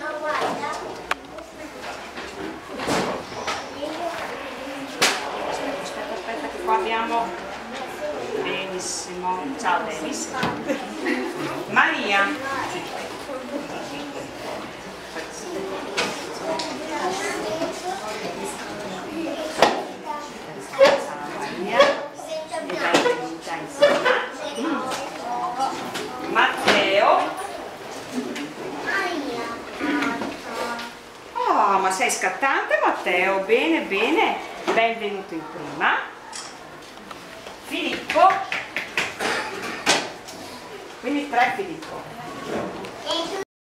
Aspetta che qua abbiamo. Benissimo. Ciao Dennis. Maria. Matteo. Oh, ma sei scattante Matteo, bene bene, benvenuto in prima. Filippo, quindi 3 Filippo.